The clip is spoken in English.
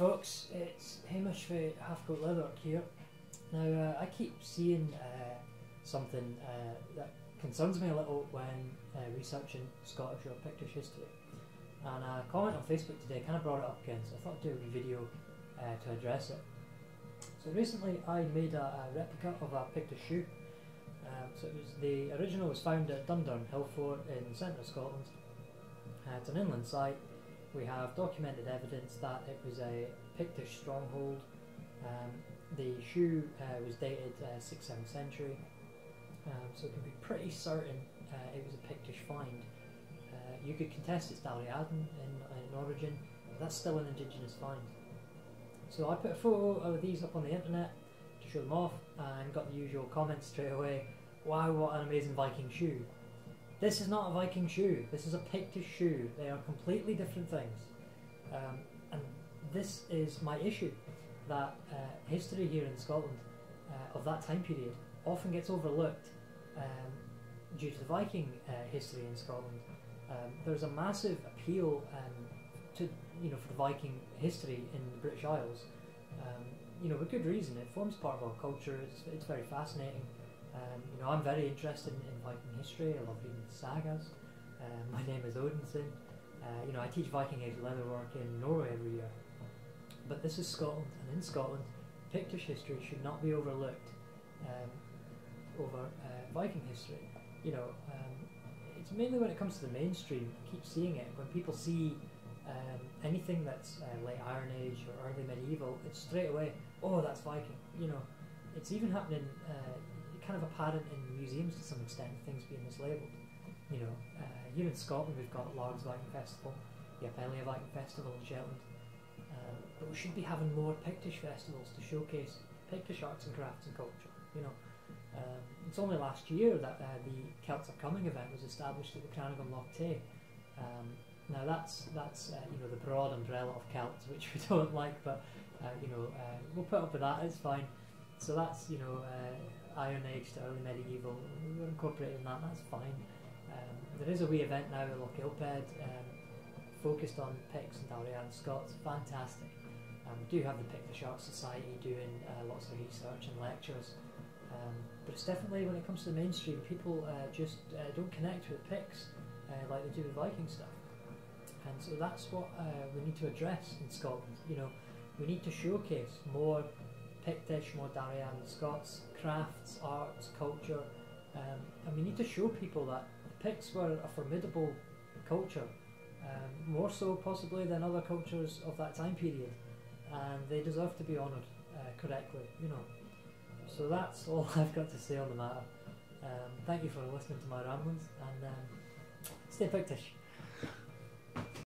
folks, it's Hamish for Half-Coat Leatherwork here. Now I keep seeing something that concerns me a little when researching Scottish or Pictish history, and a comment on Facebook today kind of brought it up again, so I thought I'd do a video to address it. So recently I made a replica of a Pictish shoe. So it was, the original was found at Dundurn Hillfort in the centre of Scotland. It's an inland site. We have documented evidence that it was a Pictish stronghold. The shoe was dated 6th, 7th century, so it can be pretty certain it was a Pictish find. You could contest its Dalriadan in origin, but that's still an indigenous find. So I put a photo of these up on the internet to show them off and got the usual comments straight away. Wow, what an amazing Viking shoe. This is not a Viking shoe, this is a Pictish shoe. They are completely different things. And this is my issue, that history here in Scotland of that time period often gets overlooked due to the Viking history in Scotland. There's a massive appeal to, for the Viking history in the British Isles. With good reason. It forms part of our culture. It's very fascinating. I'm very interested in Viking history. I love reading sagas. My name is Odinson. I teach Viking Age leatherwork in Norway every year. But this is Scotland, and in Scotland, Pictish history should not be overlooked over Viking history. It's mainly when it comes to the mainstream. I keep seeing it. When people see anything that's late Iron Age or early medieval, it's straight away, oh, that's Viking. It's even happening kind of apparent in museums to some extent, things being mislabelled. Here in Scotland we've got Largs Viking Festival, the Apelia Viking Festival in Shetland, but we should be having more Pictish festivals to showcase Pictish arts and crafts and culture. It's only last year that the Celts Are Coming event was established at the Cranaghan Loch Tay. Now that's the broad umbrella of Celts, which we don't like, but we'll put up with that. It's fine. So that's Iron Age to early medieval. We're incorporating that. That's fine. There is a wee event now at Loch Ilped, focused on Picts and Dalriadan Scots. Fantastic. We do have the Pictish Arts Society doing lots of research and lectures. But it's definitely, when it comes to the mainstream, people just don't connect with Picts like they do with Viking stuff. And so that's what we need to address in Scotland. We need to showcase more Pictish, more Dalriadan Scots, crafts, arts, culture, and we need to show people that the Picts were a formidable culture, more so possibly than other cultures of that time period, and they deserve to be honoured correctly. So that's all I've got to say on the matter. Thank you for listening to my ramblings, and stay Pictish.